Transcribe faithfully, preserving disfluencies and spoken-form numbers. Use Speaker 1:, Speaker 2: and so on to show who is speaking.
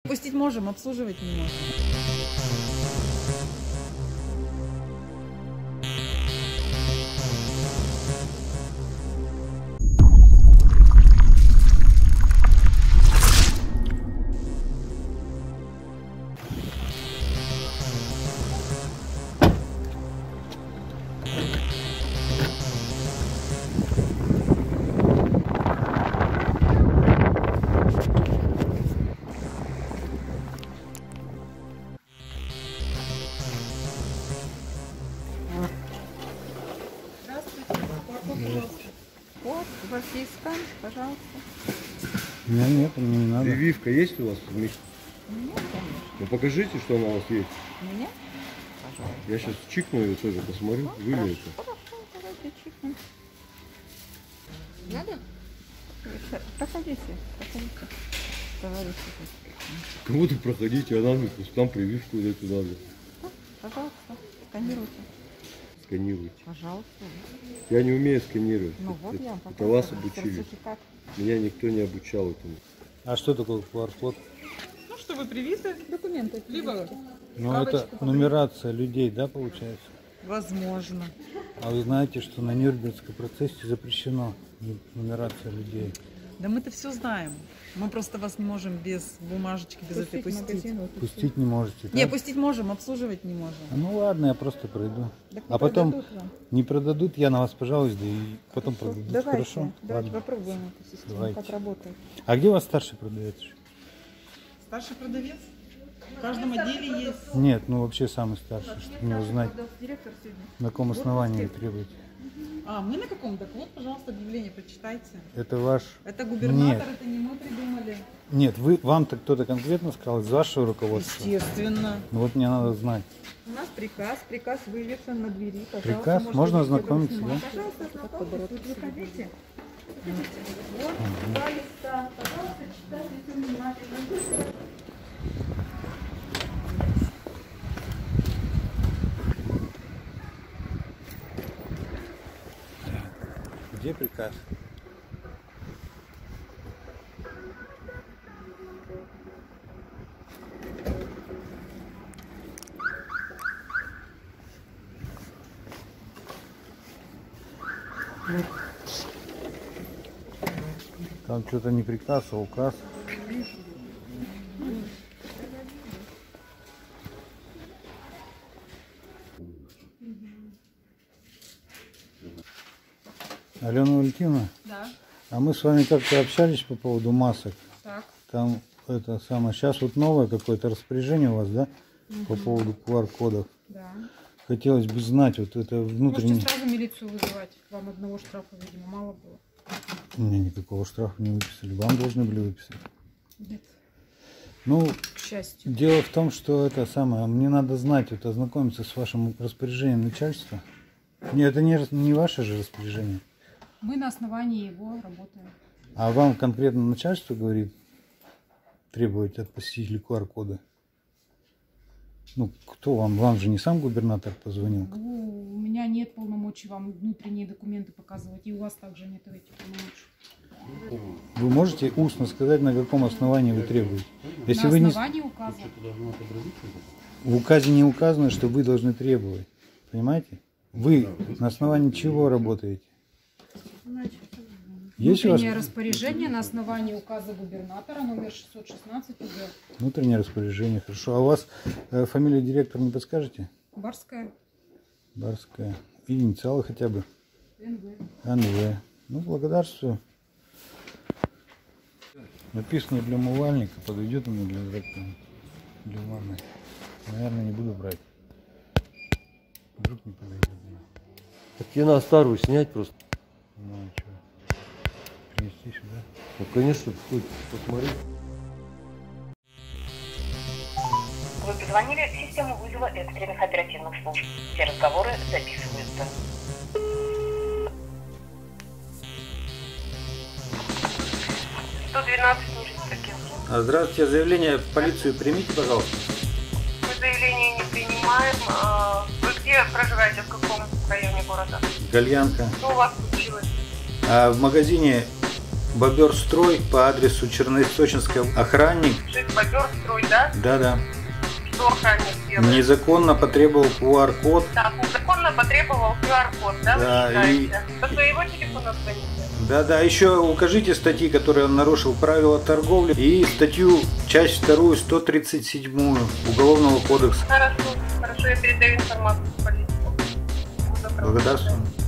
Speaker 1: Пустить можем, обслуживать не можем. Вот, у вас есть скан, пожалуйста.
Speaker 2: У меня нет, мне не надо.
Speaker 3: Прививка есть у вас?
Speaker 1: Нет, конечно.
Speaker 3: Ну покажите, что она у вас есть.
Speaker 1: Мне? Пожалуйста.
Speaker 3: Я сейчас чикну ее тоже, посмотрю,
Speaker 1: Ну,
Speaker 3: вы ли
Speaker 1: хорошо,
Speaker 3: это.
Speaker 1: хорошо, давайте чикнем. Надо? Проходите, проходите. Товарищи.
Speaker 3: Кого-то проходите, а нам, нам прививку вот эту надо.
Speaker 1: Пожалуйста, сканируйте.
Speaker 3: Сканируйте.
Speaker 1: Пожалуйста.
Speaker 3: Я не умею сканировать.
Speaker 1: Ну вот
Speaker 3: это,
Speaker 1: я вам
Speaker 3: это вас
Speaker 1: показываю.
Speaker 3: обучили.
Speaker 1: Сертификат.
Speaker 3: Меня никто не обучал этому.
Speaker 2: А что такое ку ар код?
Speaker 1: Ну, что вы привиты? Документы. Либо
Speaker 2: Ну, это нумерация людей, да, получается?
Speaker 1: возможно.
Speaker 2: А вы знаете, что на Нюрнбергском процессе запрещено нумерация людей?
Speaker 1: Да мы-то все знаем. Мы просто вас не можем без бумажечки, без этой пустить.
Speaker 2: Пустить не можете,
Speaker 1: Не,
Speaker 2: да?
Speaker 1: пустить можем, обслуживать не можем.
Speaker 2: А ну ладно, я просто пройду.
Speaker 1: Так
Speaker 2: А потом
Speaker 1: продадут вам.
Speaker 2: не продадут, я на вас пожалуюсь, да и потом продадут.
Speaker 1: Давайте,
Speaker 2: Хорошо?
Speaker 1: давайте
Speaker 2: Ладно.
Speaker 1: попробуем эту систему,
Speaker 2: Давайте.
Speaker 1: как работает.
Speaker 2: А где у вас старший продавец?
Speaker 1: Старший продавец? В каждом отделе есть.
Speaker 2: Нет, ну вообще самый старший, чтобы мне узнать,
Speaker 1: Директор сегодня.
Speaker 2: на каком основании вы требуете.
Speaker 1: А, мы на каком? Так вот, пожалуйста, объявление прочитайте.
Speaker 2: Это ваш...
Speaker 1: Это губернатор,
Speaker 2: Нет.
Speaker 1: это не мы придумали.
Speaker 2: Нет, вы, вам-то кто-то конкретно сказал, из вашего руководства?
Speaker 1: Естественно.
Speaker 2: Ну вот мне надо знать.
Speaker 1: У нас приказ, приказ вывешен на двери. Пожалуйста,
Speaker 2: Приказ?
Speaker 1: можете
Speaker 2: Можно
Speaker 1: везде
Speaker 2: ознакомиться,
Speaker 1: снимать.
Speaker 2: да?
Speaker 1: Пожалуйста, ознакомьтесь. Вы выходите. Вот, два листа. Пожалуйста, читайте все внимательно.
Speaker 2: Где приказ? Там что-то не приказ, а указ. Алена Валентиновна,
Speaker 1: Да,
Speaker 2: а мы с вами как-то общались по поводу масок.
Speaker 1: так.
Speaker 2: Там это самое, сейчас вот новое какое-то распоряжение у вас, да, по поводу ку ар кодов.
Speaker 1: Да.
Speaker 2: Хотелось бы знать, вот это внутренний...
Speaker 4: Можете сразу милицию вызывать. Вам одного штрафа, видимо, мало было.
Speaker 2: Мне никакого штрафа не выписали. Вам должны были выписать.
Speaker 4: Нет,
Speaker 2: Ну,
Speaker 4: к счастью.
Speaker 2: дело в том, что это самое, мне надо знать, вот ознакомиться с вашим распоряжением начальства. Нет, это не, не ваше же распоряжение.
Speaker 4: Мы на основании его работаем.
Speaker 2: А вам конкретно начальство говорит, требует от посетителей ку ар кода? Ну, кто вам? Вам же не сам губернатор позвонил?
Speaker 4: Ну, у меня нет полномочий вам внутренние документы показывать, и у вас также нет этих полномочий.
Speaker 2: Вы можете устно сказать, на каком основании вы требуете? Если
Speaker 4: на
Speaker 2: вы не...
Speaker 4: основании указа.
Speaker 2: В указе не указано, что вы должны требовать. Понимаете? Вы на основании чего работаете? Есть у вас
Speaker 4: Внутреннее распоряжение на основании указа губернатора номер шестьсот шестнадцать УГ.
Speaker 2: внутреннее распоряжение? Хорошо. А у вас э, фамилию директора не подскажете?
Speaker 4: Барская.
Speaker 2: Барская. И инициалы хотя бы.
Speaker 4: эн вэ.
Speaker 2: эн вэ. Ну, благодарствую. Написано для умывальника. Подойдет ему для, для ванны. Наверное, не буду брать. Вдруг не подойдет.
Speaker 3: Так тебе надо старую снять просто.
Speaker 2: Ну, а что? Принести сюда?
Speaker 3: Ну, конечно, хоть посмотри.
Speaker 5: Вы позвонили в систему вызова экстренных оперативных служб. Все разговоры записываются. сто двенадцать Нижний.
Speaker 2: А, здравствуйте, заявление в полицию примите, пожалуйста.
Speaker 5: Мы заявление не принимаем. А вы где проживаете, в каком районе города?
Speaker 2: Гальянка.
Speaker 5: Что у вас случилось?
Speaker 2: А в магазине Боберстрой по адресу Черноисточинская, охранник.
Speaker 5: Жить Боберстрой, да?
Speaker 2: Да-да.
Speaker 5: Что охранник делает?
Speaker 2: Незаконно потребовал ку ар код.
Speaker 5: Так, незаконно потребовал ку ар код, да,
Speaker 2: Да,
Speaker 5: вы
Speaker 2: и-
Speaker 5: считаете? Со своего телефона звоните?
Speaker 2: Да-да, еще укажите статьи, которые он нарушил правила торговли, и статью, часть вторую, сто тридцать седьмую Уголовного кодекса.
Speaker 5: Хорошо, хорошо, я передаю информацию в полицию. Буду
Speaker 2: Благодарствую.